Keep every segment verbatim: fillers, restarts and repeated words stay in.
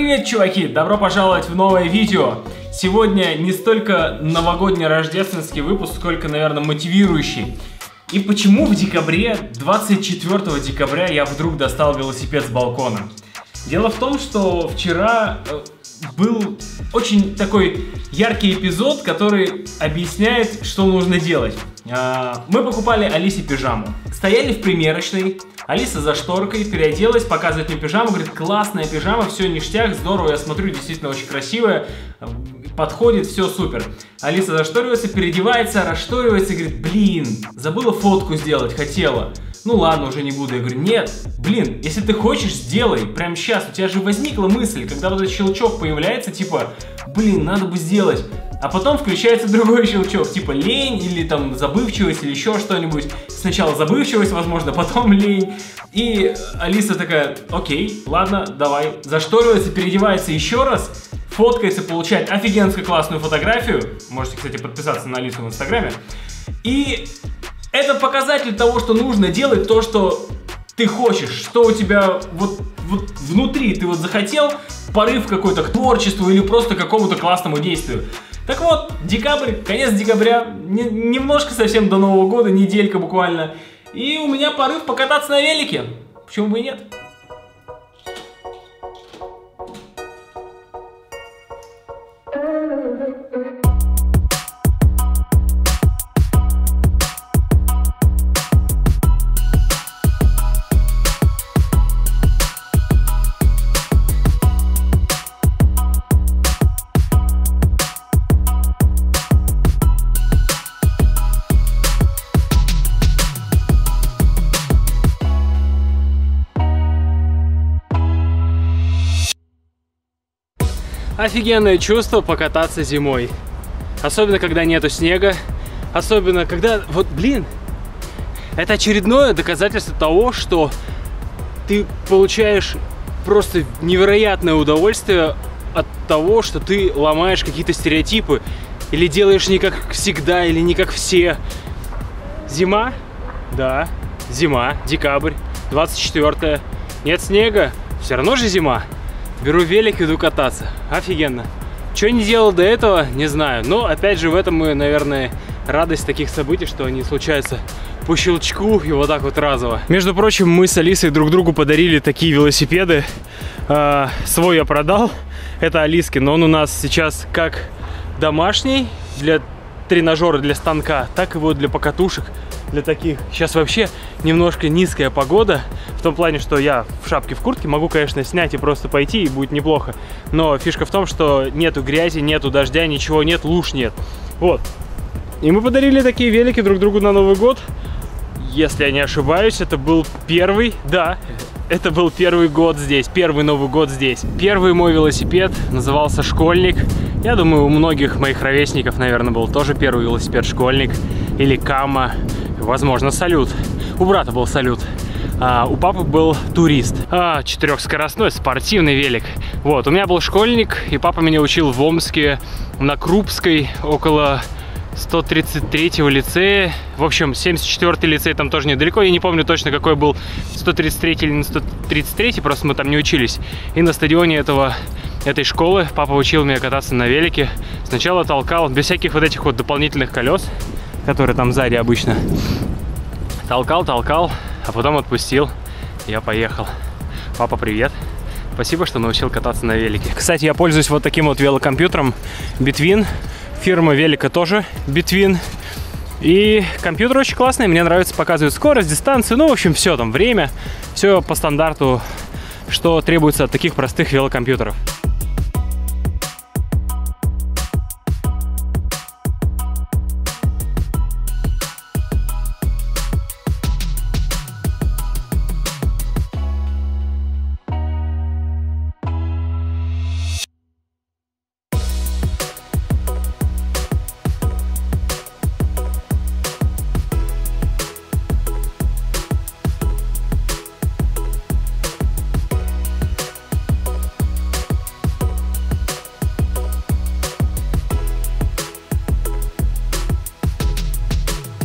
Привет, чуваки! Добро пожаловать в новое видео. Сегодня не столько новогодний рождественский выпуск, сколько, наверное, мотивирующий. И почему в декабре, двадцать четвёртого декабря, я вдруг достал велосипед с балкона? Дело в том, что вчера был очень такой яркий эпизод, который объясняет, что нужно делать. Мы покупали Алисе пижаму. Стояли в примерочной, Алиса за шторкой переоделась, показывает мне пижаму, говорит: классная пижама, все ништяк, здорово, я смотрю, действительно очень красивая, подходит, все супер. Алиса зашторивается, переодевается, расшторивается и говорит: блин, забыла фотку сделать, хотела. Ну ладно, уже не буду. Я говорю: нет, блин, если ты хочешь, сделай, прямо сейчас. У тебя же возникла мысль, когда вот этот щелчок появляется, типа, блин, надо бы сделать. А потом включается другой щелчок, типа лень или там забывчивость или еще что-нибудь. Сначала забывчивость, возможно, потом лень. И Алиса такая: окей, ладно, давай. Зашторивается, переодевается еще раз, фоткается, получает офигенски классную фотографию. Можете, кстати, подписаться на Алису в Инстаграме. И это показатель того, что нужно делать то, что ты хочешь, что у тебя вот, вот внутри ты вот захотел, порыв какой-то к творчеству или просто к какому-то классному действию. Так вот, декабрь, конец декабря, не, немножко совсем до Нового года, неделька буквально. И у меня порыв покататься на велике. Почему бы и нет? Офигенное чувство покататься зимой. Особенно, когда нету снега. Особенно, когда... Вот, блин, это очередное доказательство того, что ты получаешь просто невероятное удовольствие от того, что ты ломаешь какие-то стереотипы. Или делаешь не как всегда, или не как все. Зима? Да, зима, декабрь, двадцать четвёртое. Нет снега? Все равно же зима. Беру велик, иду кататься. Офигенно. Что не делал до этого, не знаю. Но, опять же, в этом мы, наверное, радость таких событий, что они случаются по щелчку и вот так вот разово. Между прочим, мы с Алисой друг другу подарили такие велосипеды. А, свой я продал. Это Алискин, но он у нас сейчас как домашний для тренажера, для станка, так и вот для покатушек. Для таких. Сейчас вообще немножко низкая погода, в том плане, что я в шапке, в куртке могу, конечно, снять и просто пойти, и будет неплохо. Но фишка в том, что нету грязи, нету дождя, ничего нет, луж нет. Вот. И мы подарили такие велики друг другу на Новый год. Если я не ошибаюсь, это был первый, да, это был первый год здесь, первый Новый год здесь. Первый мой велосипед назывался «Школьник». Я думаю, у многих моих ровесников, наверное, был тоже первый велосипед «Школьник» или «Кама». Возможно, «Салют». У брата был «Салют». А у папы был «Турист». А, четырехскоростной спортивный велик. Вот, у меня был «Школьник», и папа меня учил в Омске на Крупской, около сто тридцать третьего лицея. В общем, семьдесят четвёртый лицей там тоже недалеко. Я не помню точно, какой был, сто тридцать третий или не сто тридцать третий, просто мы там не учились. И на стадионе этого, этой школы папа учил меня кататься на велике. Сначала толкал, без всяких вот этих вот дополнительных колес, которые там сзади обычно. Толкал, толкал, а потом отпустил. Я поехал. Папа, привет. Спасибо, что научил кататься на велике. Кстати, я пользуюсь вот таким вот велокомпьютером Between. Фирма велика тоже Between. И компьютер очень классный. Мне нравится, показывает скорость, дистанцию. Ну, в общем, все там, время. Все по стандарту, что требуется от таких простых велокомпьютеров.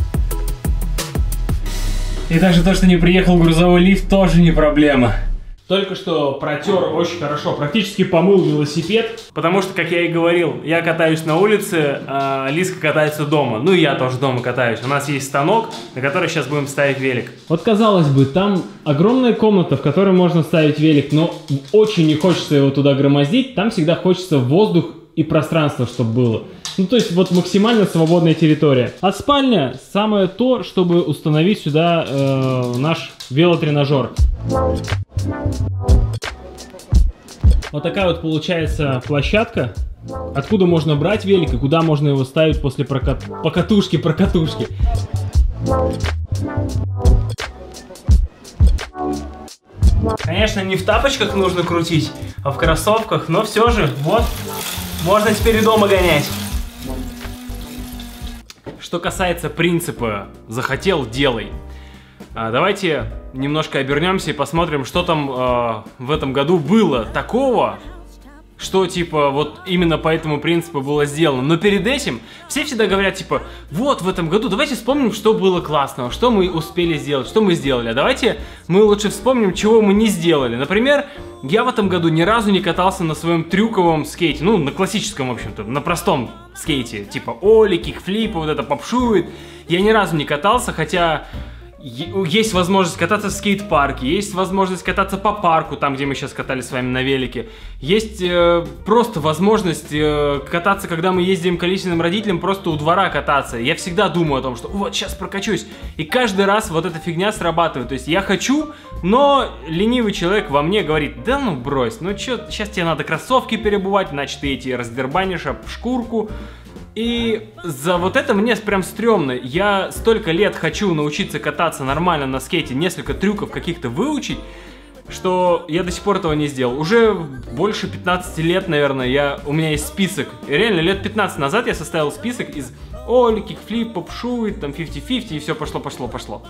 И даже то, что не приехал грузовой лифт, тоже не проблема. Только что протер очень хорошо, практически помыл велосипед. Потому что, как я и говорил, я катаюсь на улице, а Лизка катается дома. Ну и я тоже дома катаюсь. У нас есть станок, на который сейчас будем ставить велик. Вот казалось бы, там огромная комната, в которой можно ставить велик, но очень не хочется его туда громоздить. Там всегда хочется воздух и пространство, чтобы было. Ну, то есть, вот максимально свободная территория. А спальня самое то, чтобы установить сюда э, наш велотренажер. Вот такая вот получается площадка, откуда можно брать велик и куда можно его ставить после прокат... покатушки, прокатушки. Конечно, не в тапочках нужно крутить, а в кроссовках, но все же, вот, можно теперь и дома гонять. Что касается принципа «захотел, делай». Давайте немножко обернемся и посмотрим, что там э, в этом году было такого, что типа вот именно по этому принципу было сделано. Но перед этим все всегда говорят типа, вот в этом году давайте вспомним, что было классного, что мы успели сделать, что мы сделали. А давайте мы лучше вспомним, чего мы не сделали. Например, я в этом году ни разу не катался на своем трюковом скейте, ну на классическом, в общем-то, на простом скейте, типа оли, кикфлипы, вот это попшует. Я ни разу не катался, хотя... Есть возможность кататься в скейт-парке, есть возможность кататься по парку, там, где мы сейчас катались с вами на велике. Есть э, просто возможность э, кататься, когда мы ездим к количественным родителям, просто у двора кататься. Я всегда думаю о том, что вот, сейчас прокачусь. И каждый раз вот эта фигня срабатывает. То есть я хочу, но ленивый человек во мне говорит, да ну брось, ну чё, сейчас тебе надо кроссовки перебывать, иначе ты эти раздербанишь об шкурку. И за вот это мне прям стрёмно. Я столько лет хочу научиться кататься нормально на скейте, несколько трюков каких-то выучить, что я до сих пор этого не сделал. Уже больше пятнадцати лет, наверное, я, у меня есть список. И реально, лет пятнадцать назад я составил список из оли, кикфлип, попшует, там пятьдесят пятьдесят, и все пошло, пошло, пошло.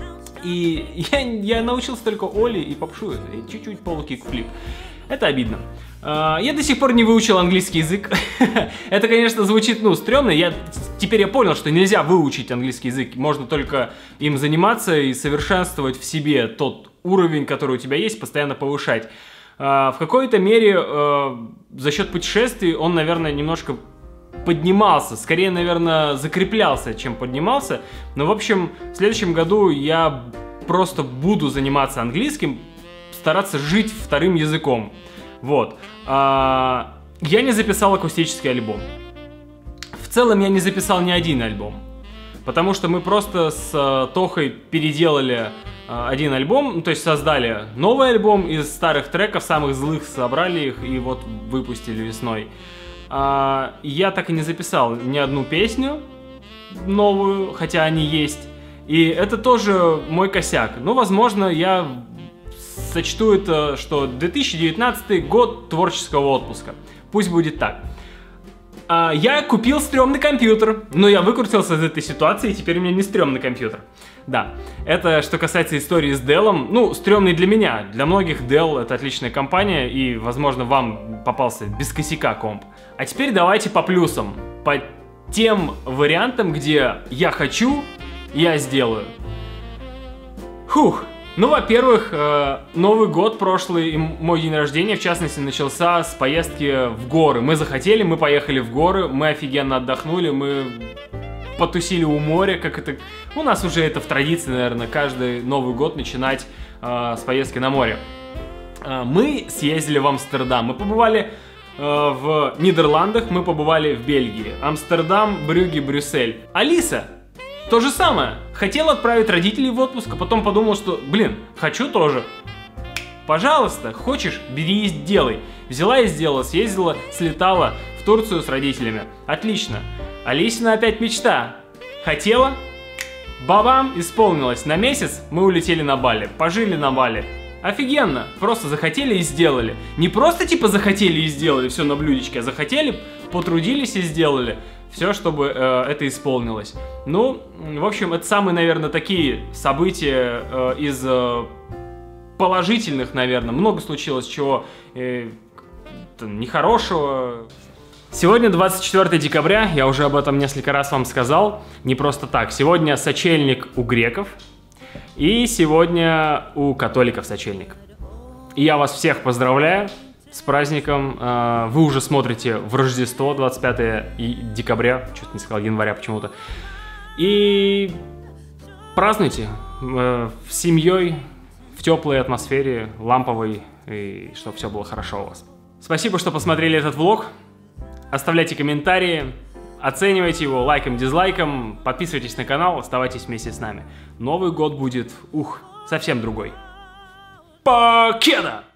И я, я научился только оли и попшует, и чуть-чуть полукикфлип. Это обидно. Я до сих пор не выучил английский язык. Это, конечно, звучит, ну, стрёмно. Я, теперь я понял, что нельзя выучить английский язык. Можно только им заниматься и совершенствовать в себе тот уровень, который у тебя есть, постоянно повышать. В какой-то мере за счет путешествий он, наверное, немножко поднимался. Скорее, наверное, закреплялся, чем поднимался. Но, в общем, в следующем году я просто буду заниматься английским, стараться жить вторым языком. Вот. А, я не записал акустический альбом. В целом я не записал ни один альбом. Потому что мы просто с а, Тохой переделали а, один альбом, то есть создали новый альбом из старых треков, самых злых, собрали их и вот выпустили весной. А, я так и не записал ни одну песню новую, хотя они есть. И это тоже мой косяк. Но, возможно, я... сочту это, что две тысячи девятнадцатый год творческого отпуска. Пусть будет так. А, я купил стрёмный компьютер, но я выкрутился из этой ситуации, и теперь у меня не стрёмный компьютер. Да, это что касается истории с Dell. Ну, стрёмный для меня. Для многих Dell это отличная компания, и, возможно, вам попался без косяка комп. А теперь давайте по плюсам. По тем вариантам, где я хочу, я сделаю. Фух. Ну, во-первых, Новый год прошлый и мой день рождения, в частности, начался с поездки в горы. Мы захотели, мы поехали в горы, мы офигенно отдохнули, мы потусили у моря, как это... У нас уже это в традиции, наверное, каждый Новый год начинать э, с поездки на море. Э, мы съездили в Амстердам, мы побывали э, в Нидерландах, мы побывали в Бельгии. Амстердам, Брюгге, Брюссель. Алиса! То же самое. Хотел отправить родителей в отпуск, а потом подумал, что, блин, хочу тоже. Пожалуйста, хочешь, бери и делай. Взяла и сделала, съездила, слетала в Турцию с родителями. Отлично. Алисина опять мечта. Хотела, бабам, исполнилось. На месяц мы улетели на Бали, пожили на Бали. Офигенно. Просто захотели и сделали. Не просто типа захотели и сделали все на блюдечке, а захотели, потрудились и сделали. Все, чтобы э, это исполнилось. Ну, в общем, это самые, наверное, такие события э, из э, положительных, наверное. Много случилось чего э, нехорошего. Сегодня двадцать четвёртое декабря, я уже об этом несколько раз вам сказал. Не просто так. Сегодня сочельник у греков. И сегодня у католиков сочельник. И я вас всех поздравляю с праздником. Вы уже смотрите в Рождество, двадцать пятое декабря, что-то не сказал, января почему-то. И празднуйте с семьей, в теплой атмосфере, ламповой, и чтобы все было хорошо у вас. Спасибо, что посмотрели этот влог. Оставляйте комментарии, оценивайте его лайком, дизлайком, подписывайтесь на канал, оставайтесь вместе с нами. Новый год будет, ух, совсем другой. Покеда!